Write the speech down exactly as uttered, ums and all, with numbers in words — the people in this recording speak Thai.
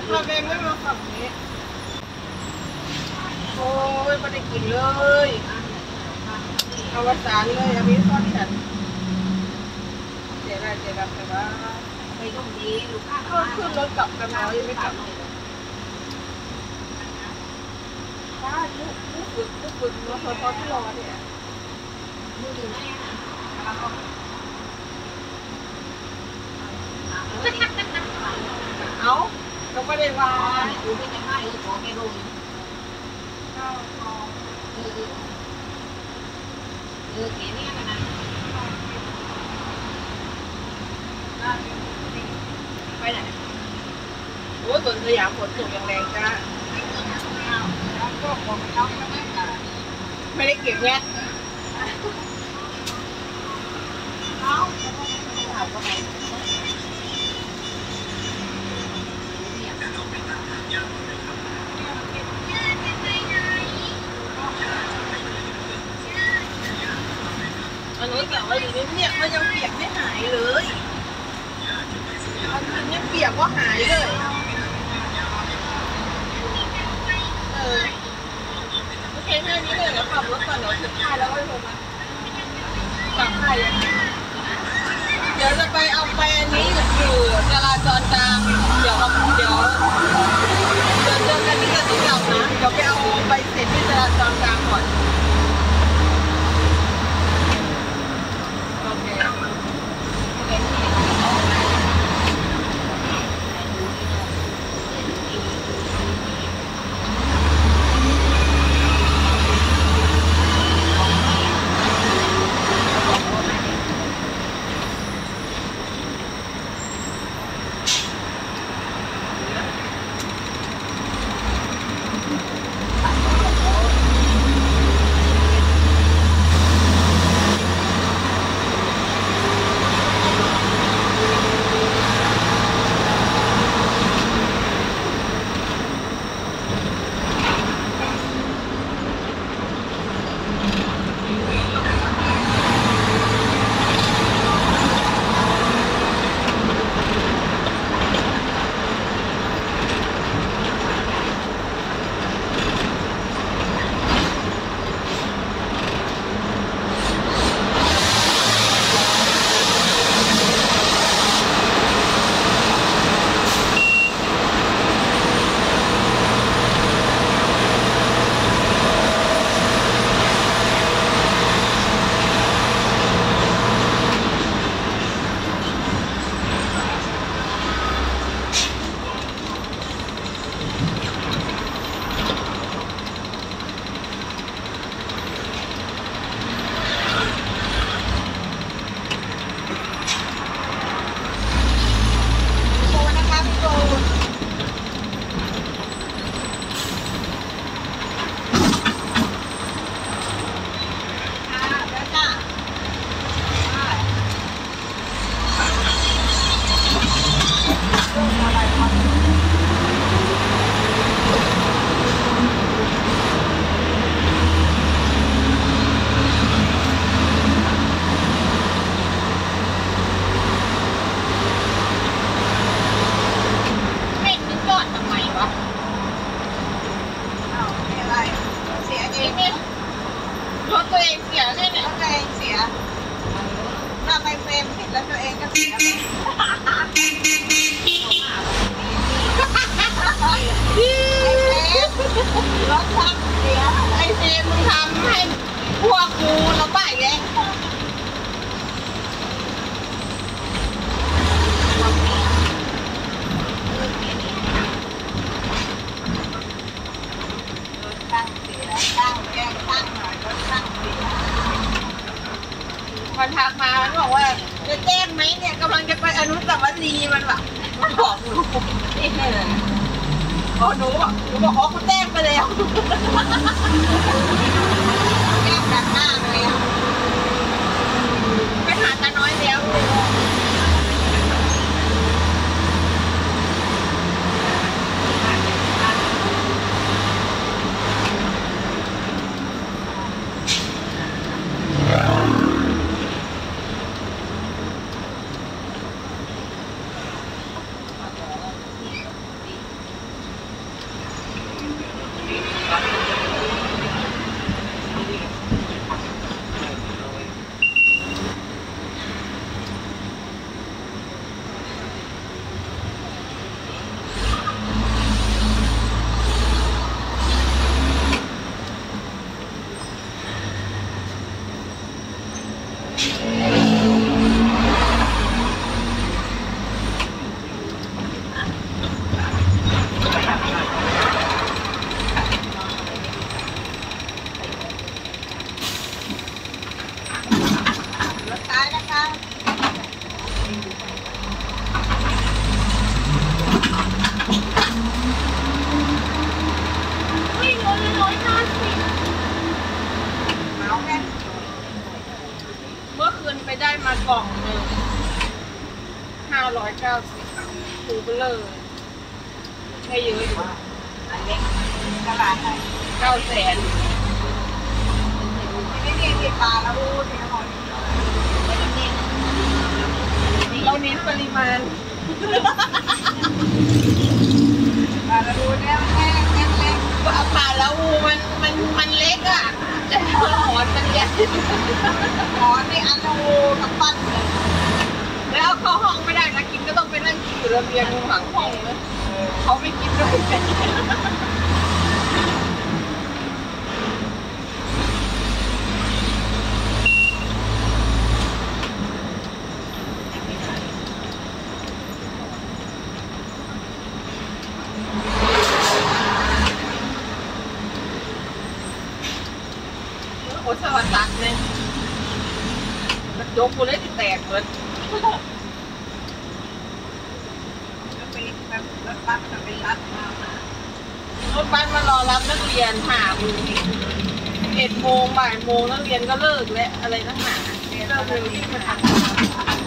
เราเองไม่มาขับนี้โอ้ยไม่ได้กินเลย อวสานเลยอันนี้ซ่อนฉันเสียดายเสียดายแต่ว่าไปตรงนี้ลูกค้าก็ขึ้นรถกลับกันแล้วยังไม่กลับป้าลูกลูกฝึกลูกฝึกรถพอที่รอเนี่ยมือถือไม่อ่ะเอาก็ไม่ได้ว่าดูไม่ได้ไม่ขอแกลงเออเออแกเนี่ยนะไปไหนโอ้สวนสยามฝนตกอย่างแรงจ้าไม่ได้เก็บเนี่ยอันนู้นแต่ว่าอยู่เนี่ยมันยังเปียกไม่หายเลยอันนี้เปียกก็หายเลยเออโอเคแค่นี้เลยเดี๋ยวขับรถก่อนเดี๋ยวถึงค่ายแล้วก็โทรมากลับค่ายเลยเดี๋ยวจะไปเอาไปอันนี้อยู่จราจรกลางเดี๋ยวเดี๋ยวเดี๋ยวเจอกันที่จะถึงเรานะเดี๋ยวไปเอาใบเสร็จที่จราจรกลางก่อนโอเครถตัวเองเสียเนี่ยเนี่ยรถตัวเองเสียถ้าไปเฟรมผิดแล้วตัวเองก็เสียรถทับเสียไอเฟรมมึงทำให้พวกกูเราบ้าไงมันทักมามันบอกว่าจะแจ้งไหมเนี่ยกำลังจะไปอนุสาวรีย์มันแบบมันบอกหนูนี่เลยอ๋อหนูบอกหนูบอกอ๋อคุณแจ้งไปแล้วแจ้งดักหน้าเลยไปหาตาน้อยแล้วห้าร้อยเก้าสิบคูเบลเลยให้เยอะอยู่อันเล็กตลาดไหนเก้าแสนไม่ได้เรียนปลาแล้วพูดที่นครเราเน้นปริมาณปลาละอูเนี่ยแค่แค่เล็กปลาละอูมันมันมันเล็กอ่ะแต่หอนมันใหญ่หอนนี่อันละอูกับปั้นเลยแล้วเข้าห้องไม่ได้นะกินก็ต้องไปนั่งกินอยู่ระเบียงหลังห้องเลยเขาไม่กินด้วยกันโอ้สวัสดิ์เนี่ยกระจกกูเลยที่แตกเหมือนรถบัสจะไปรับรถบัสมารอรับนักเรียนหามือเอ็ดโมงบ่ายโมงนักเรียนก็เลิกแล้วอะไรนักหนาเลิกเร็วที่มาทำ